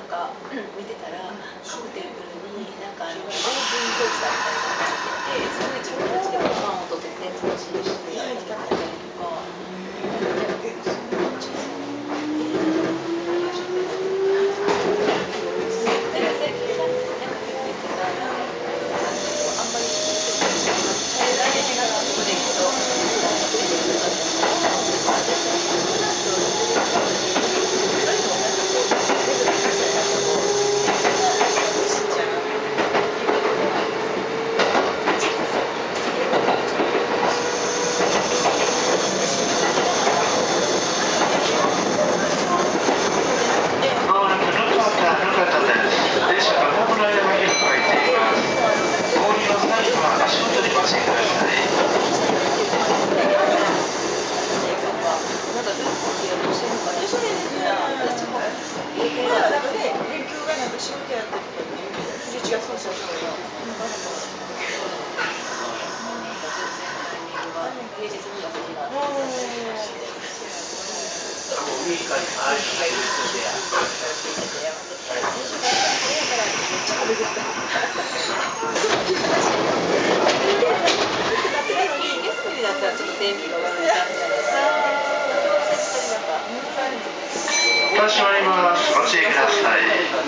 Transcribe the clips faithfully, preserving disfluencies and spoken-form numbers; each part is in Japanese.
か見てたら各テーブルになんかあのオーブントースターみたいなのがついてて、それで自分たちでご飯を取ってて楽しみにしてやったりとか。 閉まります。ご注意ください。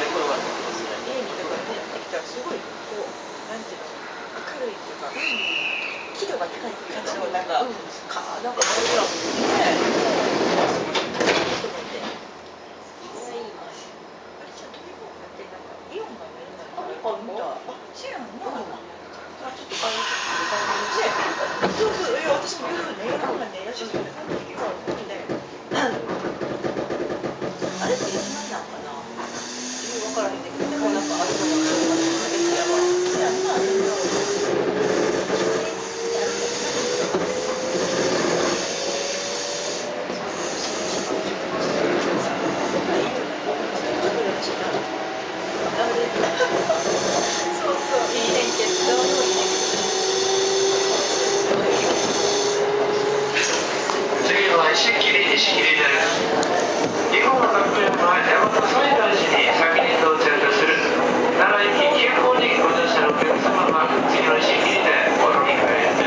すごいこうなんていうの明るいっていうか輝度が高いっていう感じのなんかかなんかあれだね。そうそう、いや私も夜ね、夜中ね、やしそうな感じで、あれっていつなんなんかな。分からへんねんけど、でもなんかあるのかな。そうやんな。そうそう、いいねんけど。 次は石切り石切りです。日本の学園は大和西大寺に先に到着する。奈良行き急行にご乗車のお客様は次の石切りでお乗り換えです。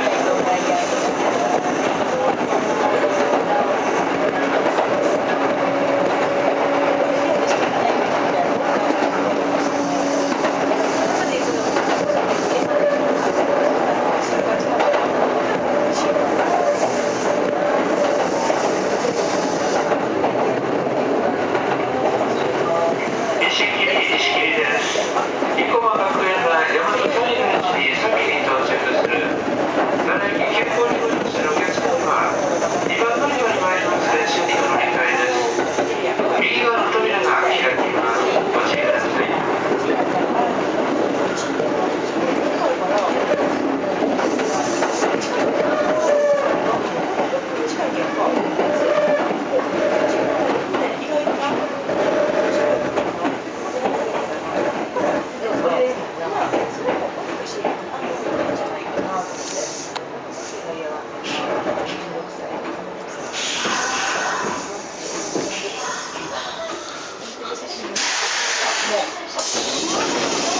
もう